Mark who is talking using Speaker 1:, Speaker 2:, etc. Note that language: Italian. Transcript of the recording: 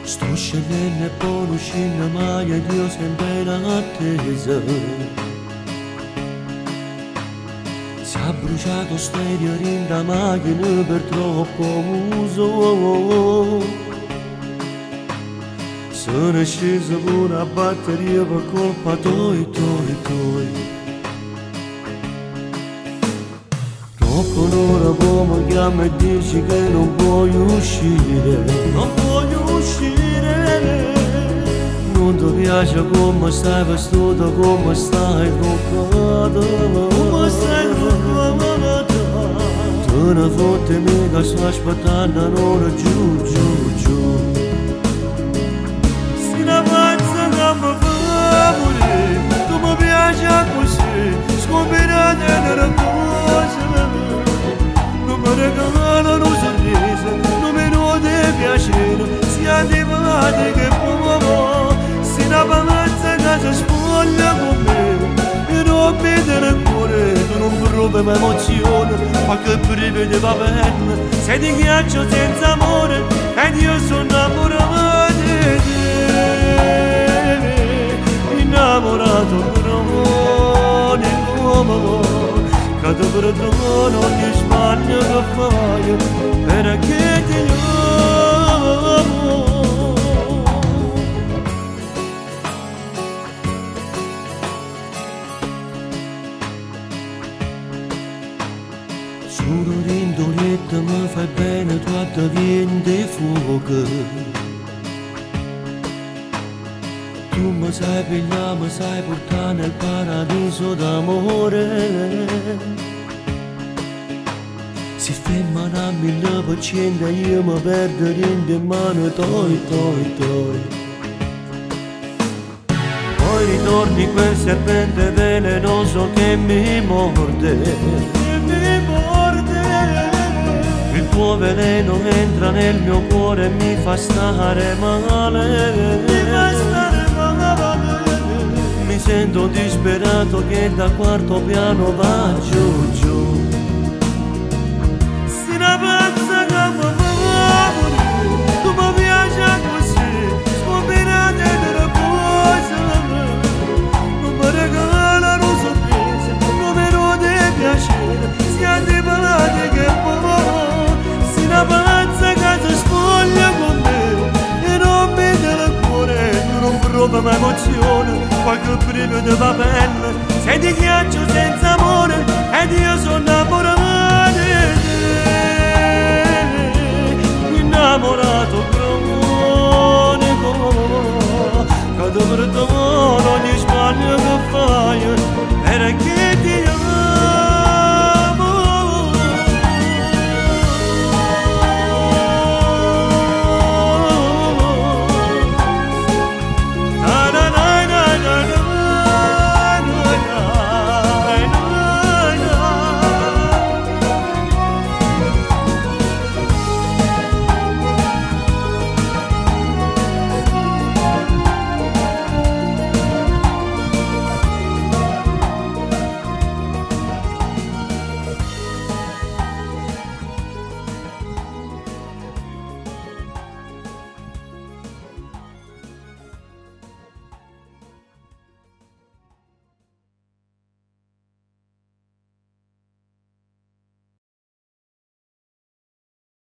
Speaker 1: Sto scegliendo e poi non scende mai ed io sempre in attesa. Si è bruciato stereo in da macchina per troppo uso. Sono sceso con una batteria per colpa toi. Troppo un'ora poi mi chiama e dici che non puoi uscire. Non puoi uscire. Non ti piace come stai vestito, come stai truccato. Come stai truccato. Te ne fotte mica, sto aspettando un'ora giù. Si la pazza che mi fa morire, tu mi piace così, scoprirate nella cosa. Non mi regalano un sorriso, non mi nuove piacere, si antipati che può. Si la palazza che si spoglia con me, e non vede nel cuore, tu non provi mai emozione, ma che brividi va bene, sei di ghiaccio senza amore, ed io sono innamorato di te, innamorato però di nuovo, che ti perdono ogni sbaglio che fai, perché ti amo. Solo rindoletta mi fai bene, tu vieni di fuoco. Tu mi sai pigliare, mi sai portare nel paradiso d'amore. Si ferma a 1000% io mi perdo in mano toi. Poi ritorni quel serpente velenoso che mi morde. Il tuo veleno entra nel mio cuore e mi fa stare male. Mi sento disperato che da quarto piano va giù. Si una pazza che mi fa morire, tu mi piace così, scoprirate delle cose. Non mi regalano un sorriso, non mi nuove piacere, si antipati che può. Una pazza che si spoglia con me e non vede nel cuore, tu non provi mai emozione, qualche brivido va bene, sei di ghiaccio senza amore ed io sono